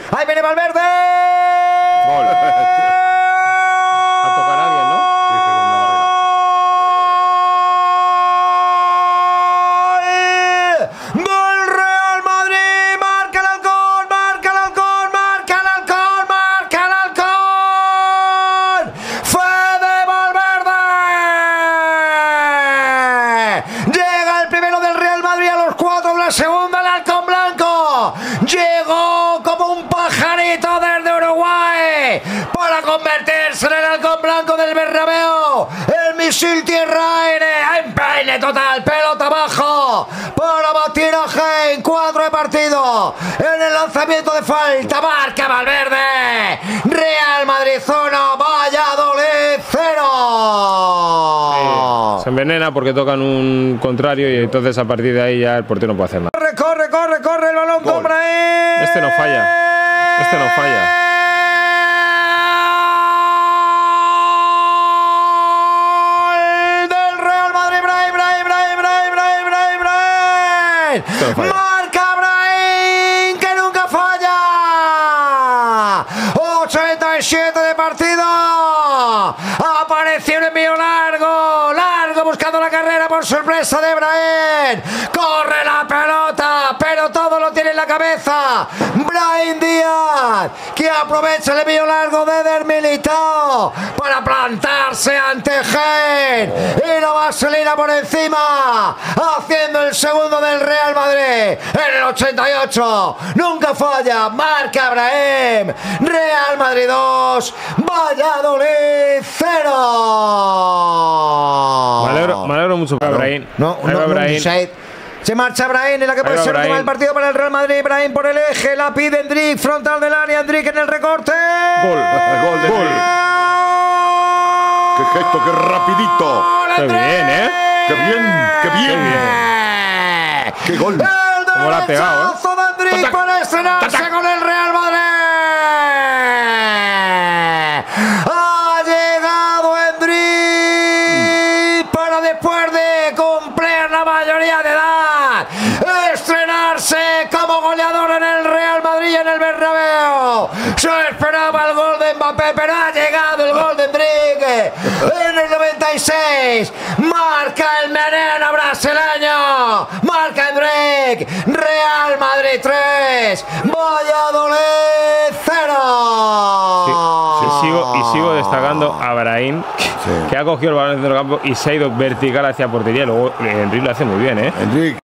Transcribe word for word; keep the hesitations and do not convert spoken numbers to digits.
Ahí viene Valverde. Gol. A tocar a alguien, ¿no? Sí, que con una barrera. Del Real Madrid. Marca el halcón, marca el halcón, marca el halcón, marca el halcón. Fede Valverde. Llega el primero del Real Madrid a los cuatro de la segunda. El halcón blanco llegó como un pajarito desde Uruguay para convertirse en el halcón blanco del Bernabéu. El misil tierra-aire, empeine total, pelota abajo para batir a Gen, cuatro de partido. En el lanzamiento de falta, marca Valverde. Real Madrid uno, Valladolid cero. Sí, se envenena porque tocan un contrario y entonces a partir de ahí ya el portero no puede hacer nada. Corre, corre, corre, corre el balón Gol. con Brahim. Este no falla. Este no falla. Del Real Madrid, Brahim, Brahim, Brahim, Brahim, Brahim, Brahim, Brahim. Este no falla. Marca Brahim, que nunca falla. ochenta y siete de partido. Apareció un envío largo, largo buscando la carrera por sorpresa de Brahim. Corre la pelota, pero todo lo tiene en la cabeza. Brahim Díaz, que aprovecha el envío largo de Eder Militao para plantarse ante Gen. Y la vaselina por encima, haciendo el segundo del Real Madrid. En el ochenta y ocho, nunca falla, marca Brahim. Real Madrid dos, Valladolid cero. Me alegro, me alegro mucho por Brahim. No, Ahí no, va no, Brahim. Shade. Se marcha Brahim en la que puede va ser el Brahim. tema del partido para el Real Madrid. Brahim por el eje, la pide Endrick, frontal del área, Endrick en el recorte. Gol. Gol de Gol. Qué gesto, qué rapidito. Qué bien, ¿eh? Qué bien, qué bien. Qué gol. El Cómo la ha pegado, ¿eh? derechazo de Endrick para estrenarse con el Real Madrid. Ha llegado Endrick para después de cumplir la mayoría de edad estrenarse como goleador en el Real Madrid y en el Bernabéu. Se esperaba el gol de Mbappé, pero ha llegado el gol de Endrick en el noventa y seis. Marca el meneno brasileño, marca Endrick. Real Madrid tres, Valladolid cero. Sí, sí, sigo, y sigo destacando a Brahim, que ha cogido el balón dentro del campo y se ha ido vertical hacia portería. Luego Enrique lo hace muy bien, ¿eh? Enrique.